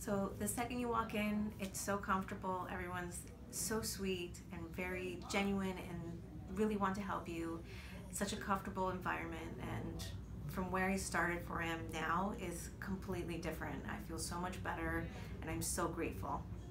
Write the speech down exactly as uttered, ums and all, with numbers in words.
So the second you walk in, it's so comfortable. Everyone's so sweet and very genuine and really want to help you. It's such a comfortable environment, and from where I started for him now is completely different. I feel so much better and I'm so grateful.